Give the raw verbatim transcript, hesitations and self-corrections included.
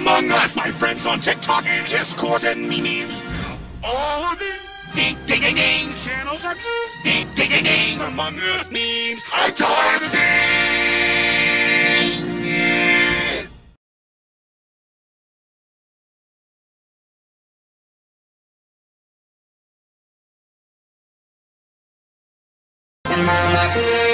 Among Us, my friends on TikTok and Discord and memes. All of the ding ding ding ding channels are just ding ding ding ding Among Us memes. I time sing. And my life